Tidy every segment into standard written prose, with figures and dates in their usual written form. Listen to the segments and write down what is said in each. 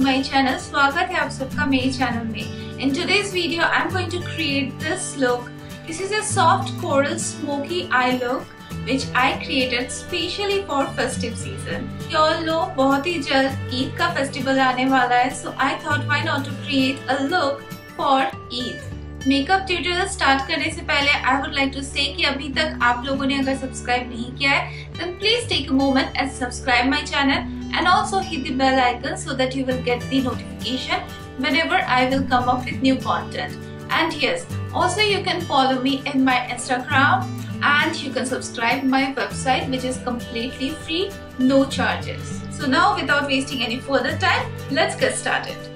My channel. स्वागत है आप सबका मेरे चैनल में। In today's video I am going to create this look. This is a soft coral smoky eye look which I created specially for festive season. You all know बहुत ही जल्द ईद का festival आने वाला है, so I thought why not to create a look for Eid. Makeup tutorial start करने से पहले I would like to से कि अभी तक आप लोगों ने अगर सब्सक्राइब नहीं किया है then please take a moment and subscribe my channel and also hit the bell icon so that you will get the notification whenever I will come up with new content. And yes, also you can follow me in my Instagram and you can subscribe my website which is completely free, no charges. So now without wasting any further time, let's get started.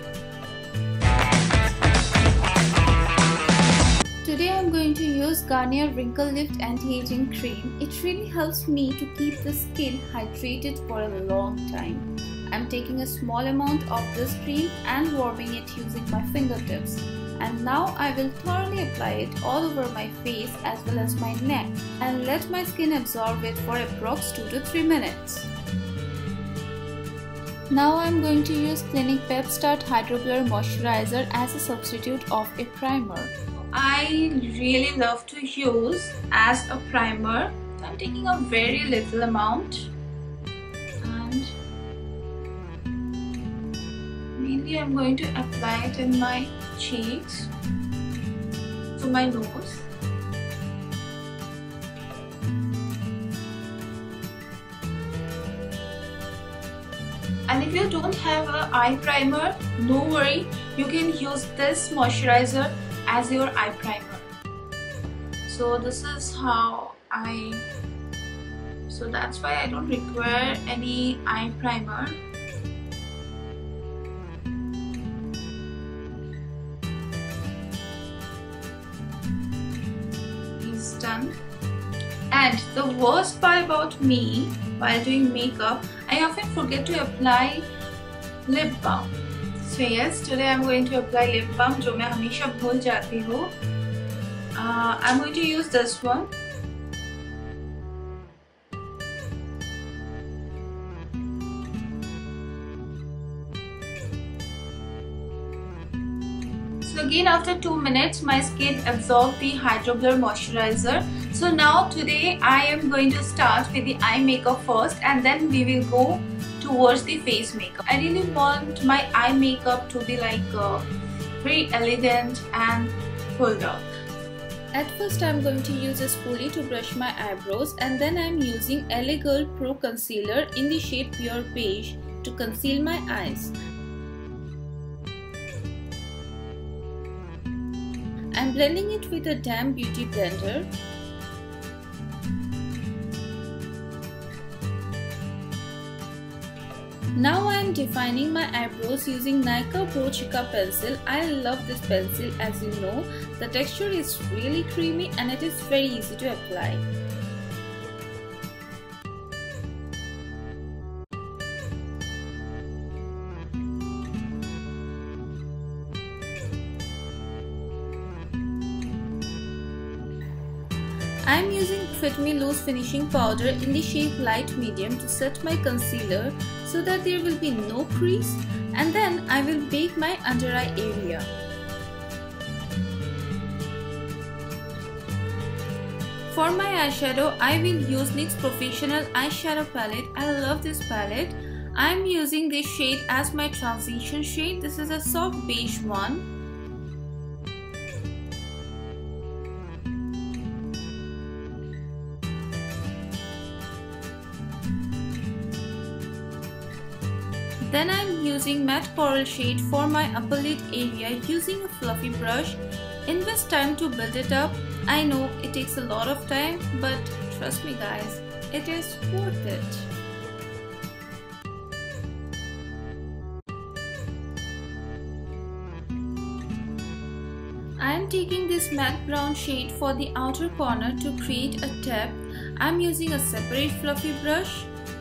Today I'm going to use Garnier Wrinkle Lift Anti-Aging Cream. It really helps me to keep the skin hydrated for a long time. I'm taking a small amount of this cream and warming it using my fingertips. And now I will thoroughly apply it all over my face as well as my neck and let my skin absorb it for approx 2 to 3 minutes. Now I am going to use Clinique Pep Start Hydro Blur Moisturizer as a substitute of a primer. I really love to use as a primer. I'm taking a very little amount and mainly I'm going to apply it in my cheeks, to my nose. And if you don't have an eye primer, no worry, you can use this moisturizer as your eye primer. So this is how so that's why I don't require any eye primer. It's done. And the worst part about me while doing makeup, I often forget to apply lip balm. So yes, today I'm going to apply lip balm जो मैं हमेशा भूल जाती हूँ. I'm going to use this one. So again after 2 minutes my skin absorbed the Hydro Blur moisturizer. So now today I am going to start with the eye makeup first and then we will go towards the face makeup. I really want my eye makeup to be like very elegant and pulled up. At first I am going to use a spoolie to brush my eyebrows and then I am using LA Girl Pro Concealer in the shade Pure Beige to conceal my eyes. I am blending it with a damp beauty blender. Now I am defining my eyebrows using Nykaa Pro Chica pencil. I love this pencil, as you know. The texture is really creamy and it is very easy to apply. I am using Fit Me Loose Finishing Powder in the shade Light Medium to set my concealer so that there will be no crease, and then I will bake my under eye area. For my eyeshadow, I will use NYX Professional Eyeshadow Palette. I love this palette. I am using this shade as my transition shade. This is a soft beige one. Then I am using matte coral shade for my upper lid area using a fluffy brush. Invest time to build it up. I know it takes a lot of time, but trust me guys, it is worth it. I am taking this matte brown shade for the outer corner to create a tap. I am using a separate fluffy brush.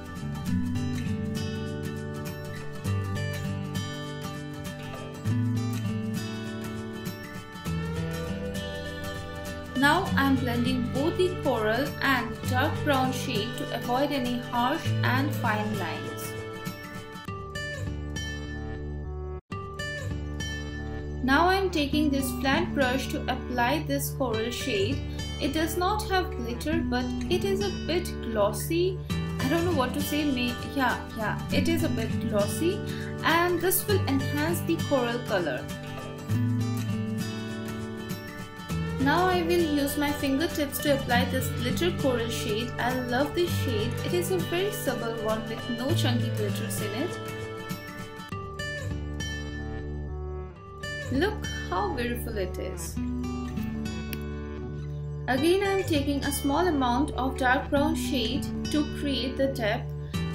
Now I am blending both the coral and dark brown shade to avoid any harsh and fine lines. Now I am taking this flat brush to apply this coral shade. It does not have glitter, but it is a bit glossy. I don't know what to say. It is a bit glossy, and this will enhance the coral color. Now I will use my fingertips to apply this glitter coral shade. I love this shade. It is a very subtle one with no chunky glitters in it. Look how beautiful it is. Again, I am taking a small amount of dark brown shade to create the depth.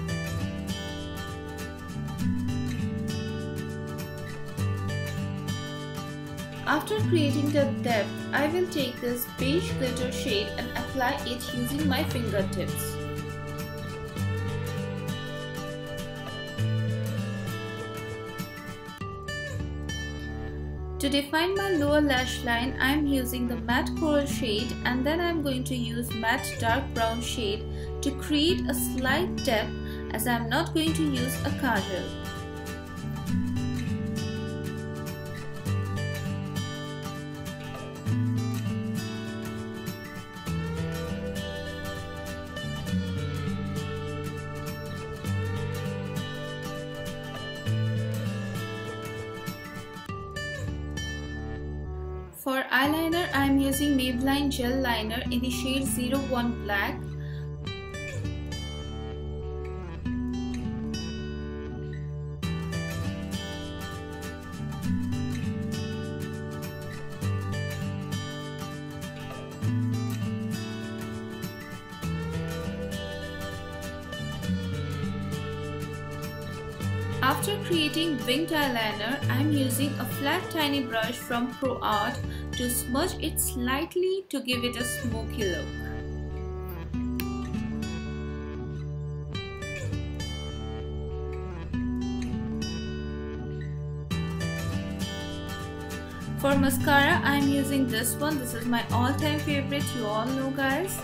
After creating the depth, I will take this beige glitter shade and apply it using my fingertips. To define my lower lash line, I am using the matte coral shade, and then I am going to use matte dark brown shade to create a slight depth, as I am not going to use a kajal. For eyeliner, I am using Maybelline Gel Liner in the shade 01 Black. After creating winged eyeliner, I am using a flat tiny brush from Pro Art to smudge it slightly to give it a smoky look. For mascara, I am using this one. This is my all-time favorite, you all know, guys.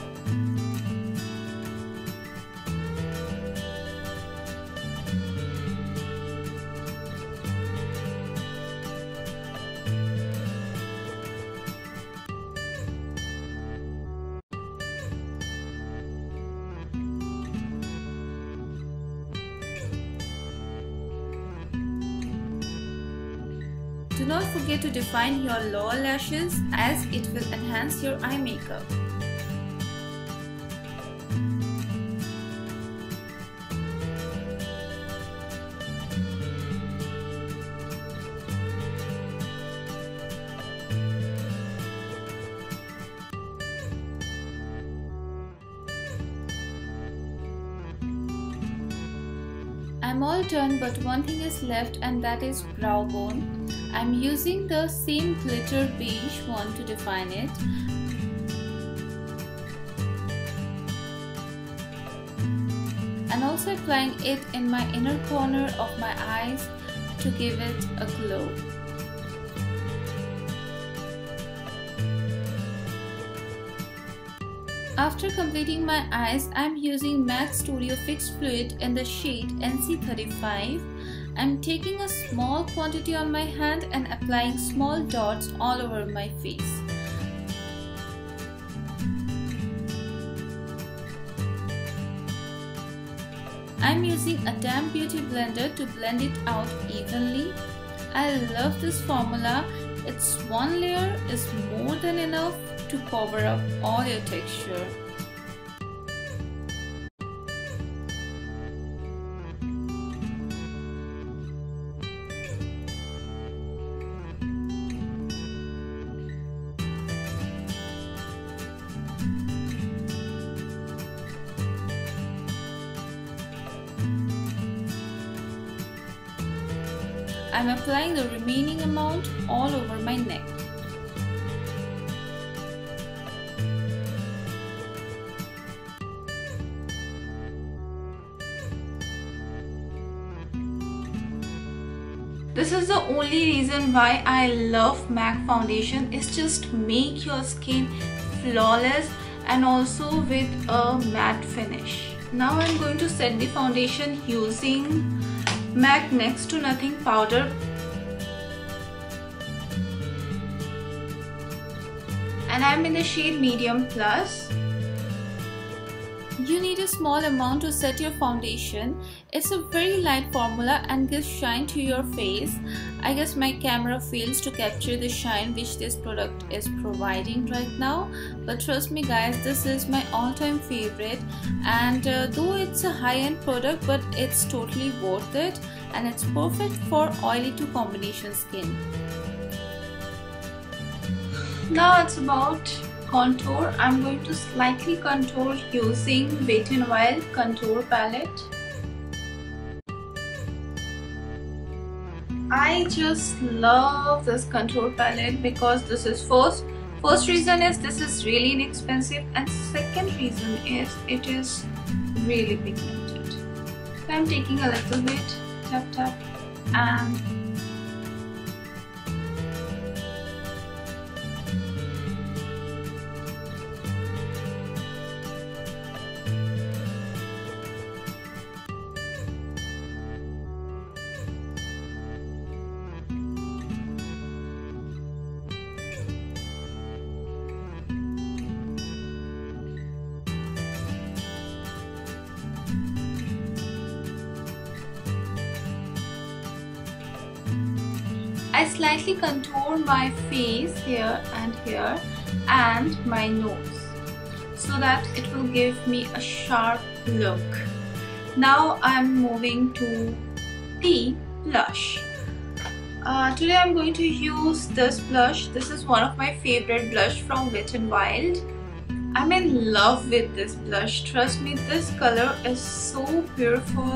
Do not forget to define your lower lashes, as it will enhance your eye makeup. I'm all done, but one thing is left, and that is brow bone. I'm using the same glitter beige one to define it. And also applying it in my inner corner of my eyes to give it a glow. After completing my eyes, I'm using MAC Studio Fix Fluid in the shade NC35. I'm taking a small quantity on my hand and applying small dots all over my face. I'm using a damp beauty blender to blend it out evenly. I love this formula. Its one layer is more than enough to cover up all your texture. I'm applying the remaining amount all over my neck. This is the only reason why I love MAC foundation. It's just make your skin flawless and also with a matte finish. Now I'm going to set the foundation using MAC Next to Nothing powder. and I'm in the shade medium plus. You need a small amount to set your foundation. It's a very light formula and gives shine to your face. I guess my camera fails to capture the shine which this product is providing right now, but trust me guys, this is my all-time favorite, and though it's a high-end product, but it's totally worth it, and it's perfect for oily to combination skin. Now it's about contour. I'm going to slightly contour using Wet n Wild contour palette. I just love this contour palette because this is first reason is this is really inexpensive, and second reason is it is really pigmented. So I'm taking a little bit, tap and I slightly contour my face here and my nose so that it will give me a sharp look. Now I'm moving to the blush. Today I'm going to use this blush. This is one of my favorite blush from Wet n Wild. I'm in love with this blush. Trust me, this color is so beautiful.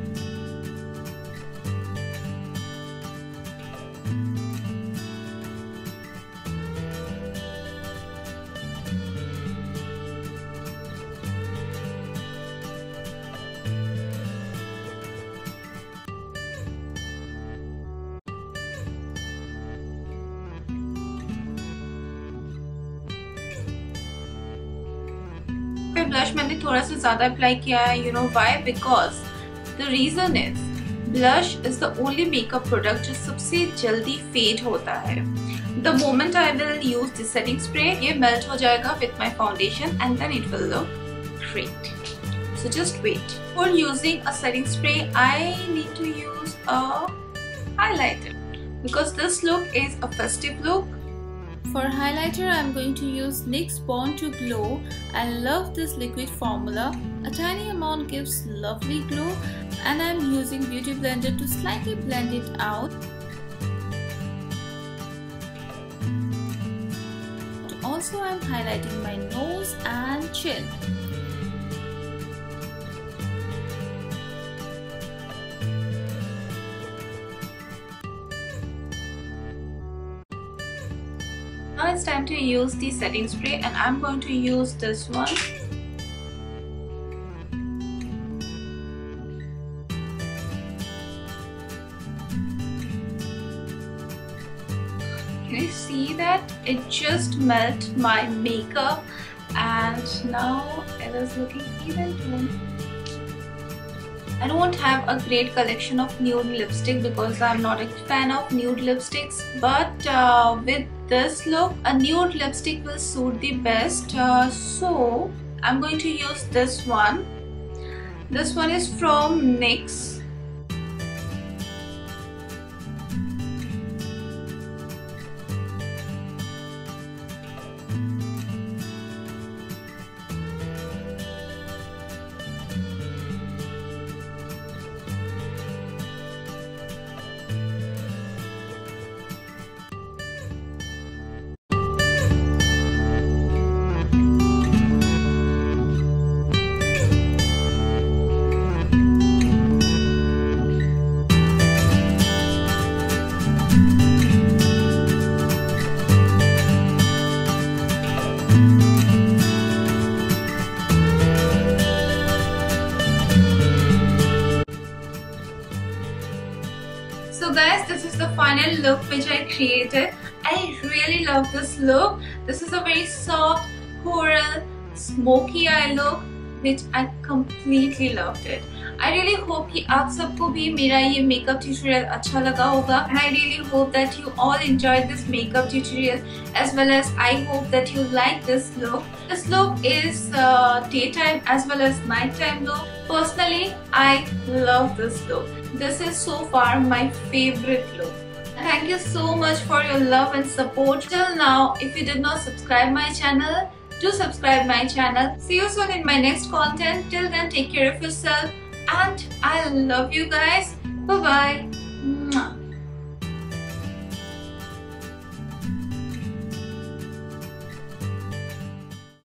Blush मैंने थोड़ा सा ज़्यादा apply किया है. You know why? Because the reason is blush is the only makeup product जो सबसे जल्दी fade होता है. The moment I will use the setting spray, ये melt हो जाएगा with my foundation and then it will look great. So just wait. For using a setting spray, I need to use a highlighter because this look is a festive look. For highlighter, I'm going to use NYX Born to Glow. I love this liquid formula. A tiny amount gives lovely glow, and I'm using Beauty Blender to slightly blend it out. Also, I'm highlighting my nose and chin. Now it's time to use the setting spray, and I'm going to use this one. Can you see that? It just melted my makeup and now it is looking even toned. I don't have a great collection of nude lipstick because I'm not a fan of nude lipsticks, but with this look, a nude lipstick will suit the best. So I'm going to use this one. This one is from NYX. So guys, this is the final look which I created. I really love this look. This is a very soft, coral, smoky eye look which I completely loved it. I really hope कि आप सबको भी मेरा ये makeup tutorial अच्छा लगा होगा. And I really hope that you all enjoyed this makeup tutorial, as well as I hope that you like this look. This look is daytime as well as nighttime look. Personally, I love this look. This is so far my favorite look. Thank you so much for your love and support till now. If you did not subscribe my channel, do subscribe my channel. See you soon in my next content. Till then, take care of yourself and I love you guys. Bye bye.